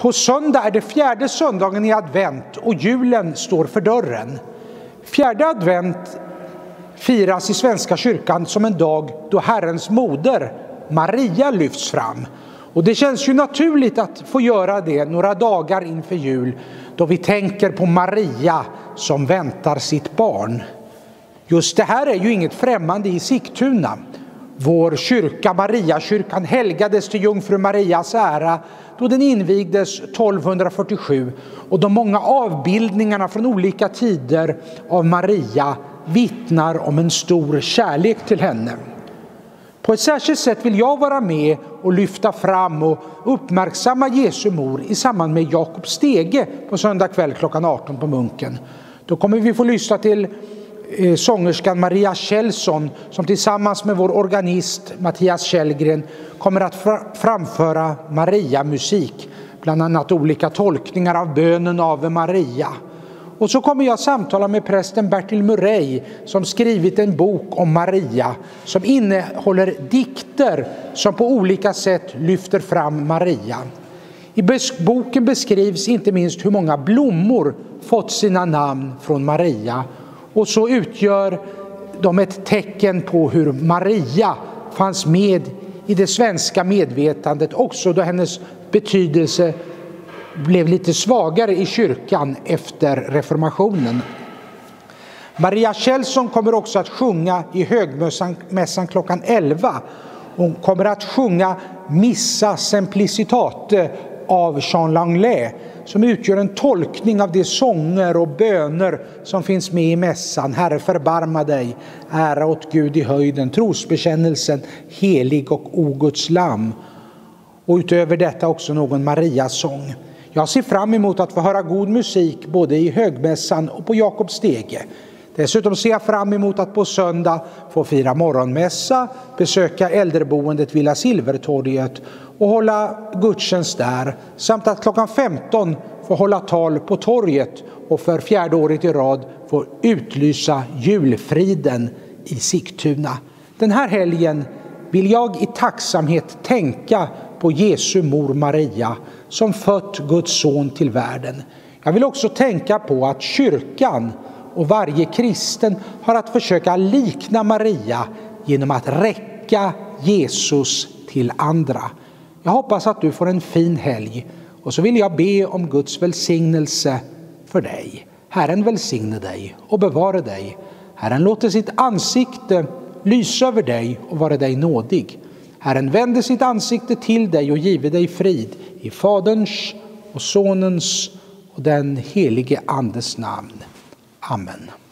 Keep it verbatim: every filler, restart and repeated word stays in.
På söndag är det fjärde söndagen i advent och julen står för dörren. Fjärde advent firas i Svenska kyrkan som en dag då Herrens moder, Maria, lyfts fram. Och det känns ju naturligt att få göra det några dagar inför jul då vi tänker på Maria som väntar sitt barn. Just det här är ju inget främmande i Sigtuna. Vår kyrka, Mariakyrkan, helgades till jungfru Marias ära då den invigdes tolvhundrafyrtiosju, och de många avbildningarna från olika tider av Maria vittnar om en stor kärlek till henne. På ett särskilt sätt vill jag vara med och lyfta fram och uppmärksamma Jesu mor i samband med Jakob Stege på söndag kväll klockan arton på Munken. Då kommer vi få lyssna till eh, sångerskan Maria Kjellson som tillsammans med vår organist Mattias Källgren kommer att fra- framföra Maria-musik, bland annat olika tolkningar av bönen Ave Maria. Och så kommer jag samtala med prästen Bertil Murray som skrivit en bok om Maria som innehåller dikter som på olika sätt lyfter fram Maria. I boken beskrivs inte minst hur många blommor fått sina namn från Maria, och så utgör de ett tecken på hur Maria fanns med i det svenska medvetandet också då hennes betydelse blev lite svagare i kyrkan efter reformationen. Maria Kjellson kommer också att sjunga i högmässan klockan elva. Hon kommer att sjunga Missa Simplicitate av Jean Langlais som utgör en tolkning av de sånger och böner som finns med i mässan. Herre, förbarma dig, ära åt Gud i höjden, trosbekännelsen, helig och o Guds lam. Och utöver detta också någon Mariasång. Jag ser fram emot att få höra god musik både i högmässan och på Jakob Stege. Dessutom ser jag fram emot att på söndag få fira morgonmässa, besöka äldreboendet Villa Silvertorget och hålla gudstjänst där. Samt att klockan femton få hålla tal på torget och för fjärde året i rad få utlysa julfriden i Sigtuna. Den här helgen vill jag i tacksamhet tänka på Jesu mor Maria som fött Guds son till världen. Jag vill också tänka på att kyrkan och varje kristen har att försöka likna Maria genom att räcka Jesus till andra. Jag hoppas att du får en fin helg, och så vill jag be om Guds välsignelse för dig. Herren välsigne dig och bevara dig. Herren låter sitt ansikte lysa över dig och vara dig nådig. Herren vänder sitt ansikte till dig och giver dig frid i Faderns och Sonens och den helige Andes namn. Amen.